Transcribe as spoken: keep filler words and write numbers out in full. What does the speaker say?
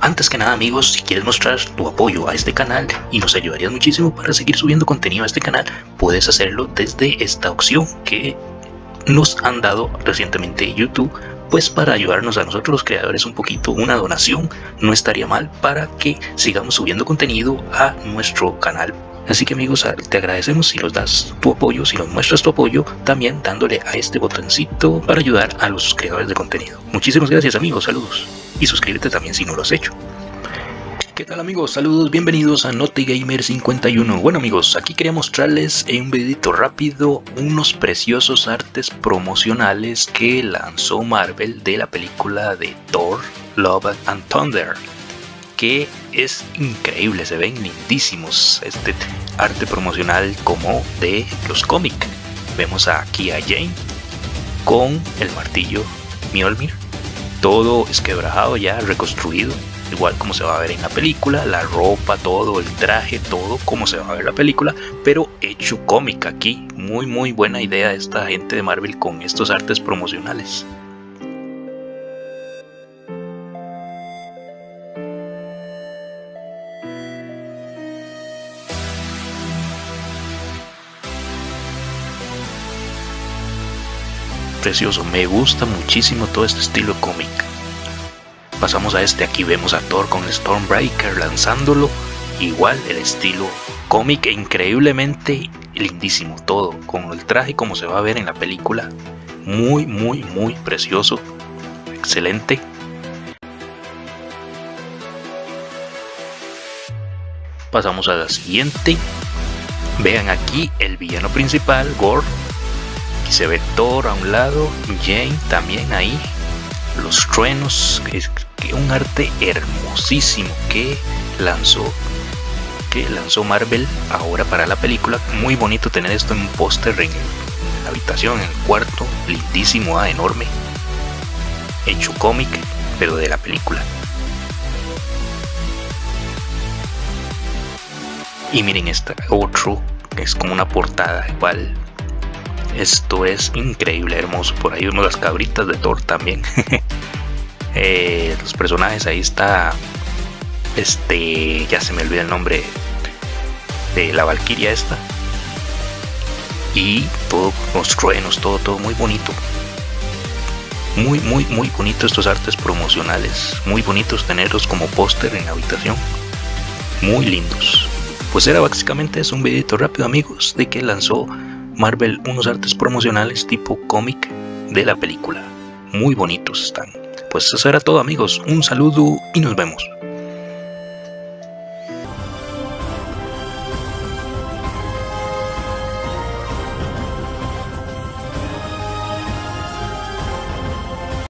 Antes que nada amigos, si quieres mostrar tu apoyo a este canal y nos ayudarías muchísimo para seguir subiendo contenido a este canal, puedes hacerlo desde esta opción que nos han dado recientemente YouTube, pues para ayudarnos a nosotros los creadores un poquito. Una donación no estaría mal para que sigamos subiendo contenido a nuestro canal. Así que amigos, te agradecemos si nos das tu apoyo, si nos muestras tu apoyo, también dándole a este botoncito para ayudar a los creadores de contenido. Muchísimas gracias amigos, saludos. Y suscríbete también si no lo has hecho. ¿Qué tal amigos? Saludos, bienvenidos a NotiGamer cincuenta y uno. Bueno amigos, aquí quería mostrarles en un videito rápido unos preciosos artes promocionales que lanzó Marvel de la película de Thor, Love and Thunder, que es increíble, se ven lindísimos este arte promocional como de los cómics. Vemos aquí a Jane con el martillo Mjolnir, todo esquebrajado ya, reconstruido, igual como se va a ver en la película, la ropa, todo, el traje, todo como se va a ver en la película, pero hecho cómic aquí. Muy muy buena idea esta gente de Marvel con estos artes promocionales. Precioso, me gusta muchísimo todo este estilo cómic. Pasamos a este, aquí vemos a Thor con el Stormbreaker lanzándolo, igual el estilo cómic, increíblemente lindísimo todo, con el traje como se va a ver en la película, muy muy muy precioso, excelente. Pasamos a la siguiente, vean aquí el villano principal, Gorr. Aquí se ve Thor a un lado, Jane también ahí, los truenos, es que un arte hermosísimo que lanzó que lanzó Marvel ahora para la película. Muy bonito tener esto en un póster en, en la habitación, en el cuarto, lindísimo, ah, enorme, hecho cómic pero de la película. Y miren este otro, que es como una portada igual. Esto es increíble, hermoso. Por ahí vemos las cabritas de Thor también. eh, los personajes, ahí está. Este, ya se me olvida el nombre de la Valquiria esta. Y todos los truenos, todo, todo muy bonito. Muy, muy, muy bonito estos artes promocionales. Muy bonitos tenerlos como póster en la habitación. Muy lindos. Pues era básicamente es un videito rápido amigos de que lanzó Marvel unos artes promocionales tipo cómic de la película. Muy bonitos están. Pues eso era todo amigos, un saludo y nos vemos.